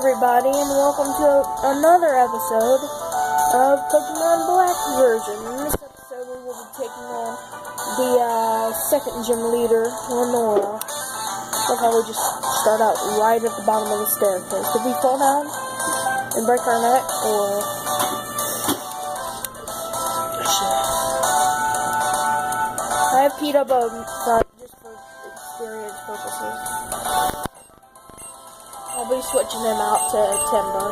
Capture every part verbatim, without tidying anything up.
everybody, and welcome to another episode of Pokemon Black version. In this episode, we will be taking on the uh, second gym leader, Lenora. Look how we just start out right at the bottom of the staircase. Did we fall down and break our neck, or... I have Pete up a front just for experience purposes. I'll be switching him out to Timber.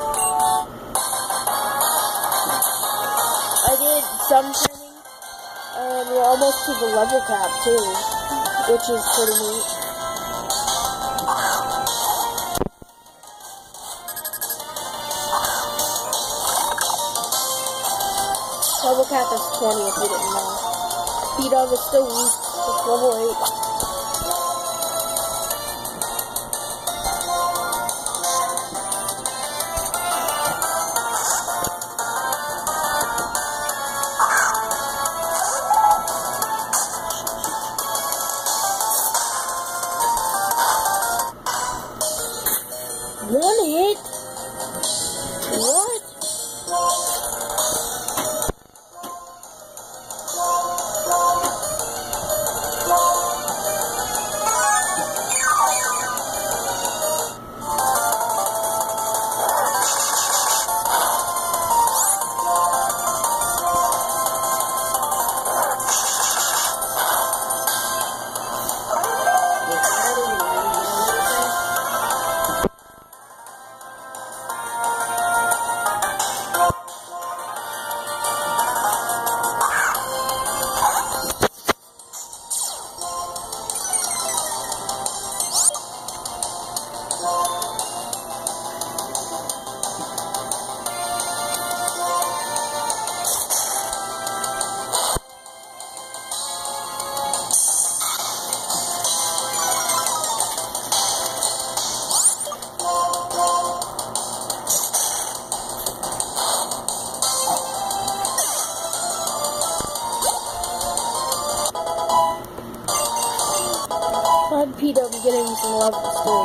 I did some training, and we're almost to the level cap too, which is pretty neat. Level cap is twenty if you didn't know. Speed of is still weak, it's level eight. One hit? What? I'm Pete up and getting some levels too.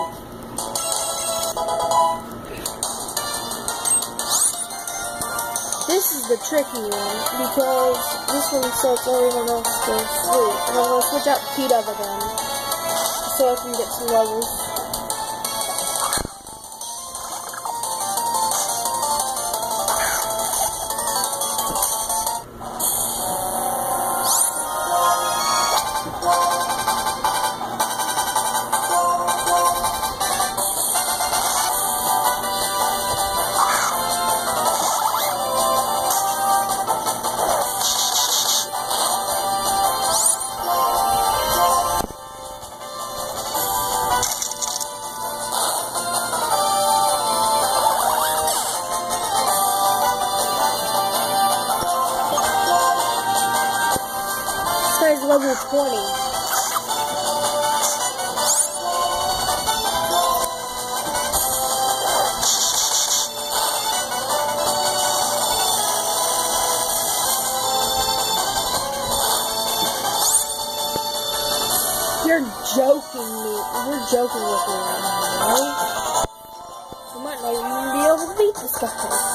This is the tricky one because this one starts everyone else to sleep. And I'm going to switch out to Pete up again so I can get some levels. Level twenty. You're joking me. You're joking with me right now, right? You might not even be able to beat this guy.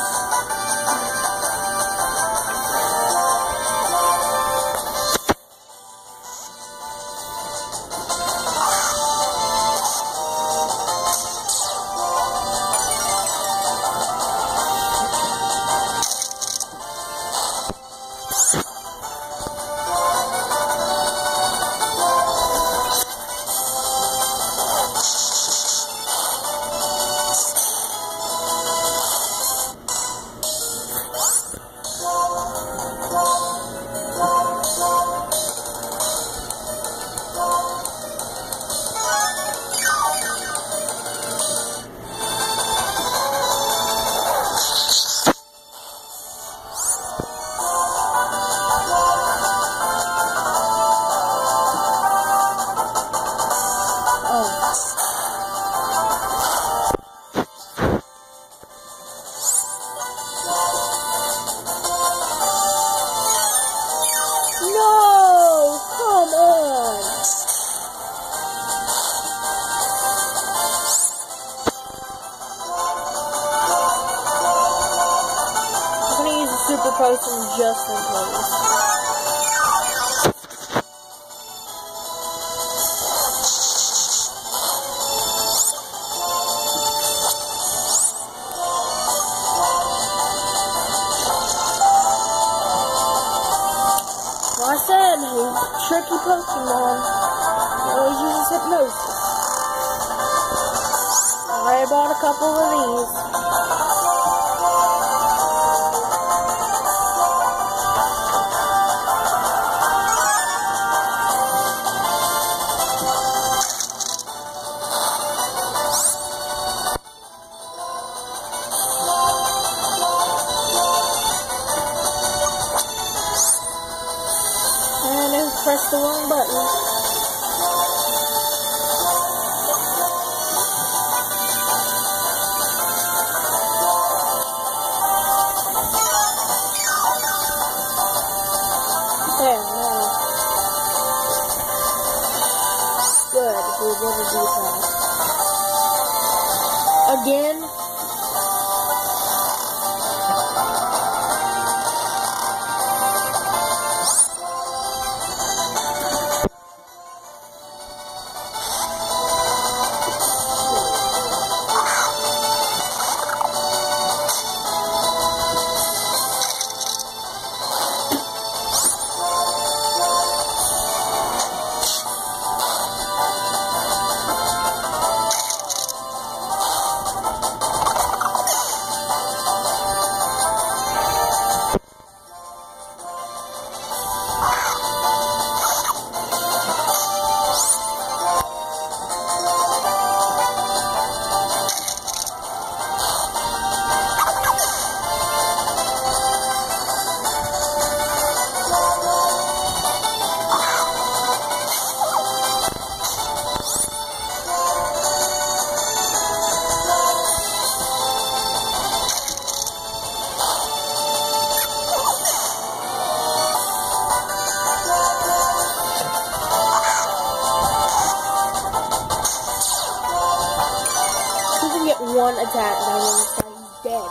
potion just in case. Like I said, he's a tricky Pokemon. He always uses hypnosis. I bought a couple of these. And I pressed the wrong button. There, now. Good, we're going to do that. Again. One attack and I will say he's dead.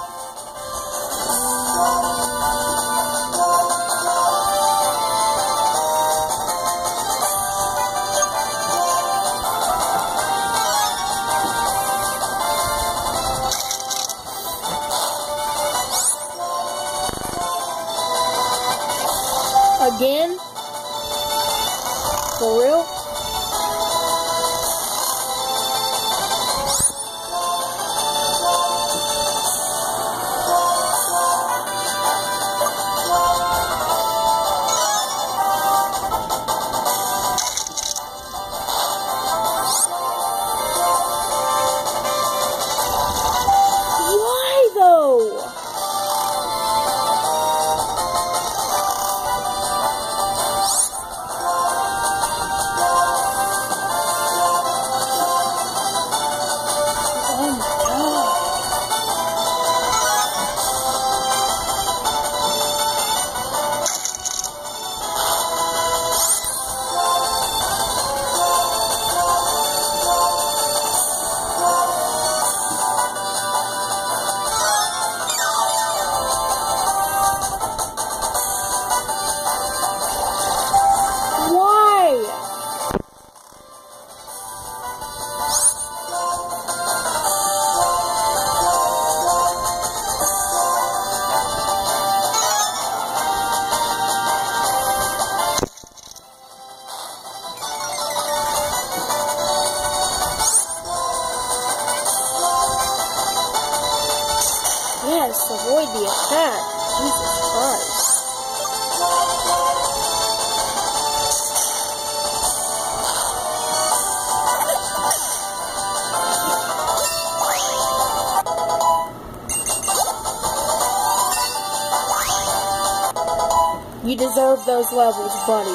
Again? For real? Yes, avoid the attack. Jesus Christ. You deserve those levels, buddy.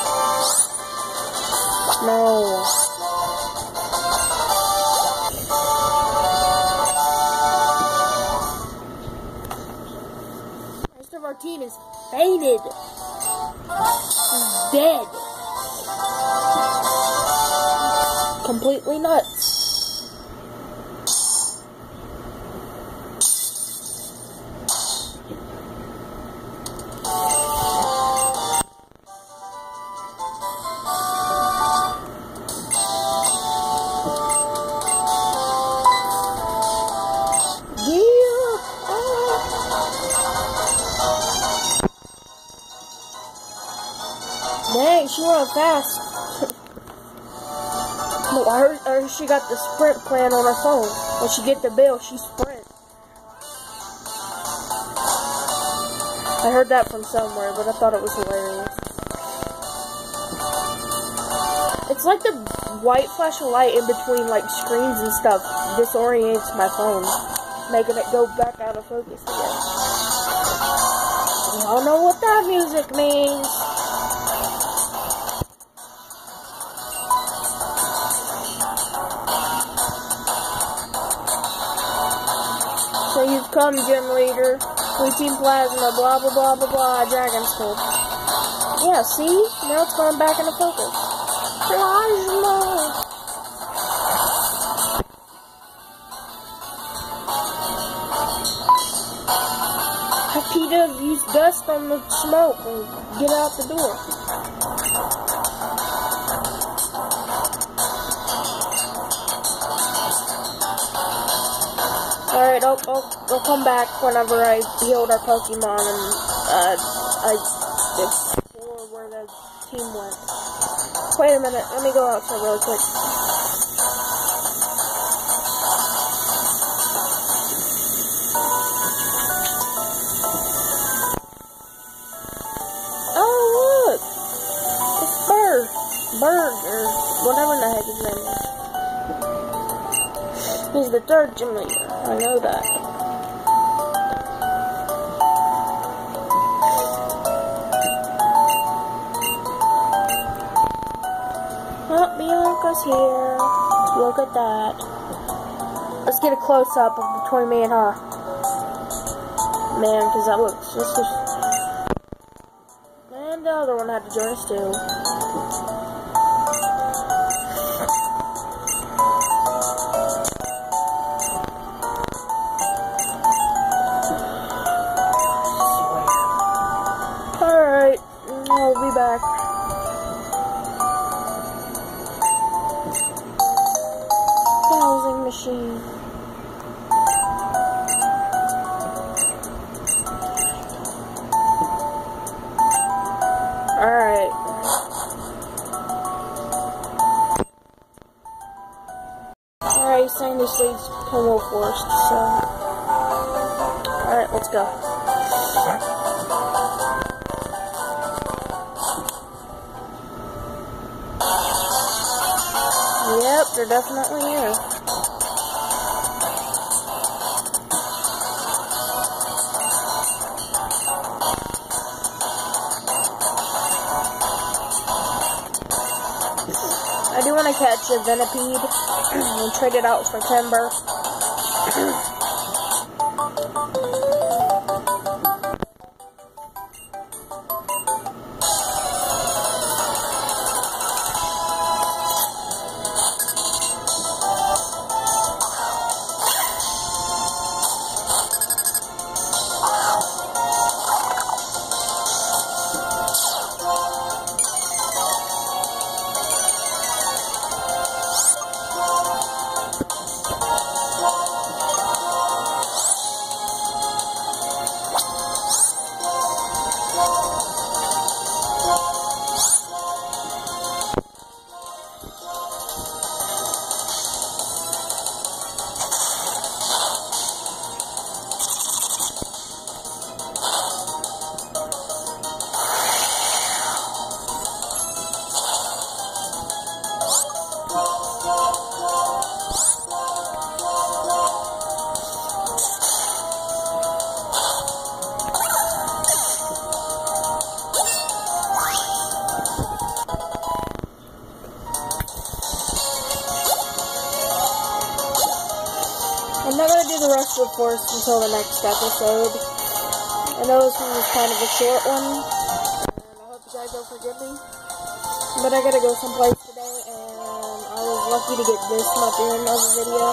No. Mister Martinez fainted. He's dead. Completely nuts. Dang, she went fast. No, I heard, I heard she got the sprint plan on her phone. When she get the bill, she sprint. I heard that from somewhere, but I thought it was hilarious. It's like the white flashing light in between like screens and stuff disorients my phone, making it go back out of focus again. Y'all know what that music means. So you've come, gym leader. We team plasma, blah blah blah blah blah, dragon skull. Yeah, see? Now it's going back into focus. Plasma! Peter used dust on the smoke and get out the door. Alright, I'll, I'll, I'll come back whenever I healed our Pokemon and uh, I explore where the team went. Wait a minute, let me go outside really quick. Oh, look! It's Bird. Bird, or whatever the heck his name is. He's the third gym leader. I know that. Oh, Bianca's here. Look at that. Let's get a close-up of between me and her. Man, because that looks just... And the other one had to join us too. Alright, I'll be back. Housing machine. Alright. Alright, saying this leads to Wolf Forest, so. Alright, let's go. Yep, they're definitely here. I do want to catch a Venipede and trade it out for Timber. I'm not going to do the rest of the forest until the next episode. I know this one was kind of a short one, and I hope you guys don't forgive me. But I gotta go someplace today, and I was lucky to get this much in of a video.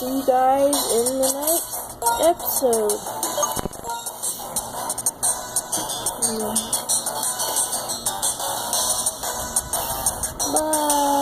see you guys in the next episode. Yeah. Bye.